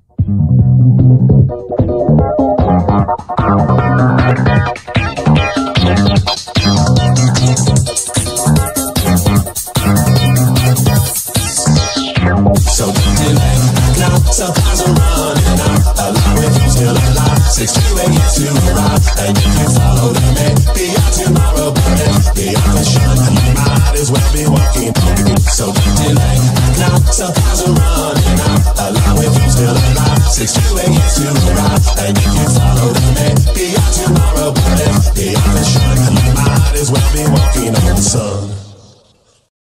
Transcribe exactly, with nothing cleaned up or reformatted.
So don't delay, now supplies are running out. Allow if you're still alive, six to eight years to arrive. And you can follow the man, beyond tomorrow, burning, beyond the sun. You might as well be walking on the. So don't delay, now supplies are running out. Allow if you're still alive, six to eight years to arrive. And you can follow the man, beyond tomorrow, burning, beyond the sun. You might as well be walking on the sun.